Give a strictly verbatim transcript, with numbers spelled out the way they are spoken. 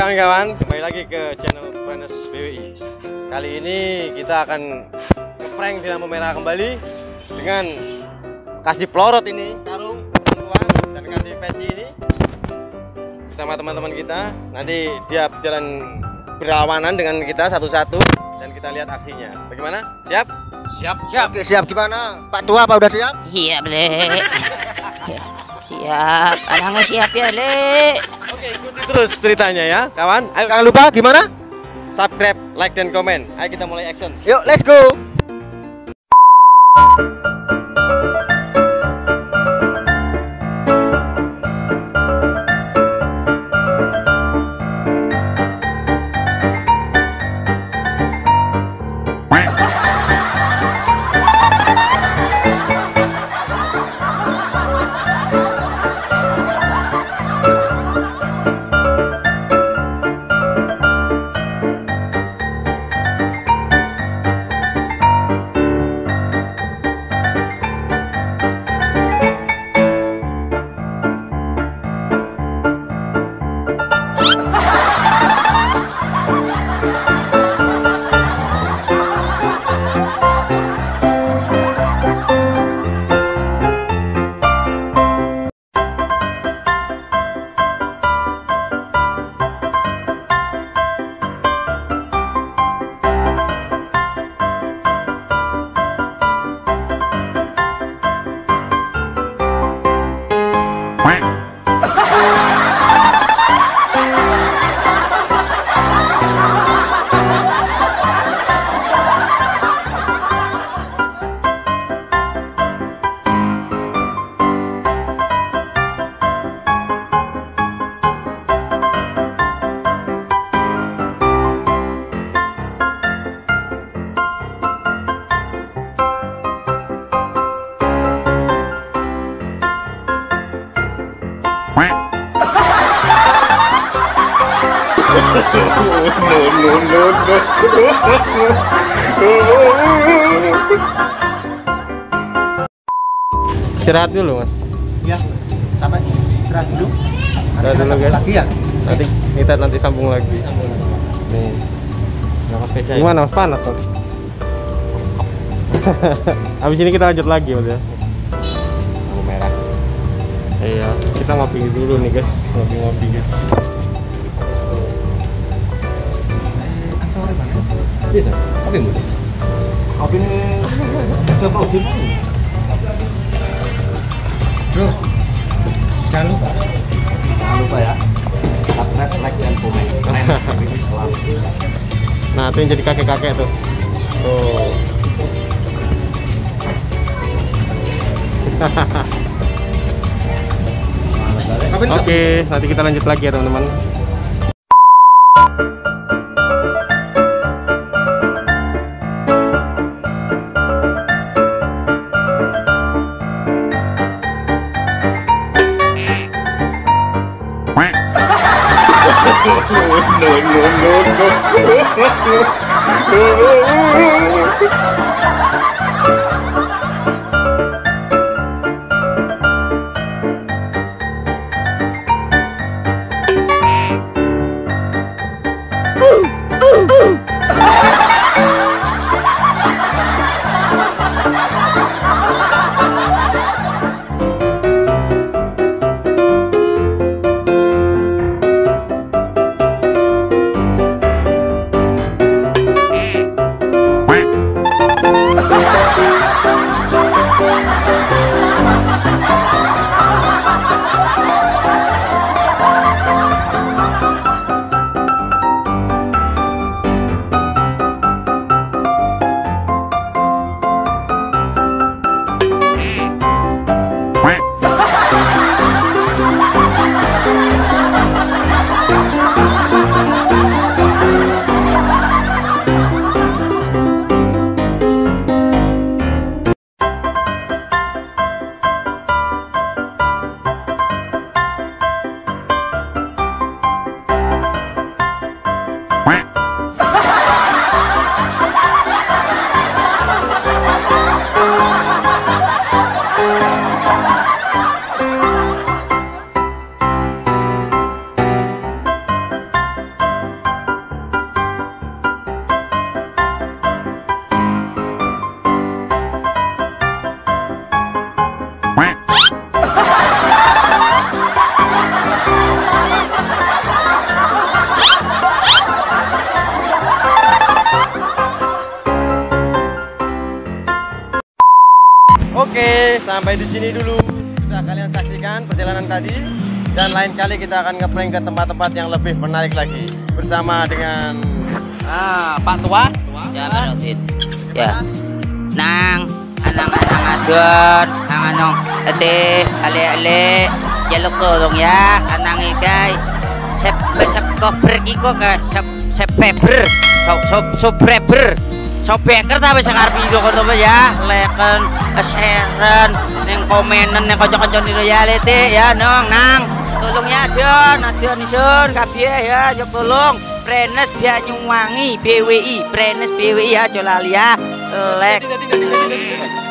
kawan-kawan, kembali lagi ke channel Planes B W I. Kali ini kita akan ngeprank di lampu merah kembali dengan kasih pelorot ini, sarung tua, dan kasih peci ini bersama teman-teman kita. Nanti dia berjalan berlawanan dengan kita satu-satu dan kita lihat aksinya. Bagaimana? Siap? Siap. Siap. Oke, siap. Gimana? Pak Tua apa udah siap? Iya, Le. Siap. Anaknya siap ya, Le. Oke, ikuti terus ceritanya ya, kawan. Ayo, Jangan lupa gimana? subscribe, like, dan komen. Ayo kita mulai action. Yuk, let's go. no, no, no, no. Istirahat dulu, Mas. Ya, sampai istirahat dulu. Istirahat dulu, guys. Lagi ya? Nanti kita nanti sambung lagi. Nih. Gimana, Mas? Panas, Mas? Habis ini kita lanjut lagi, Mas ya. Lampu merah. Iya, kita ngopi dulu nih, guys. Ngopi-ngopi gitu. Bisa. Kopi mu. Kopi ini coba kopi. Bro. Jangan lupa. Jangan lupa ya. Subscribe, like, dan komen. Keren, Islam. Nah, itu yang jadi kakek-kakek tuh. Tuh. Oke, nanti kita lanjut lagi ya, teman-teman. No, no, no, no. sampai di sini dulu. Sudah kalian saksikan perjalanan tadi, dan lain kali kita akan ngeprank ke tempat-tempat yang lebih menarik lagi bersama dengan ah, Pak Tua. Ya, Pak Rosid. Ya. Nang, anang-anang adon, anang ate, ale-ale, jaluk tolong ya, anang iday. Sep, sep koper iko ka, sep, sep pepper, so, so, so pepper. So beker tapi sekarang video kono ya, leken, share, neng komenan, neng kocok-kocok niru ya lete ya, nong, nang, tolong ya Don, Don isun, kabeh ya, jok tolong, Prenes Banyuwangi B W I, Prenes B W I ya, jolali ya, lek.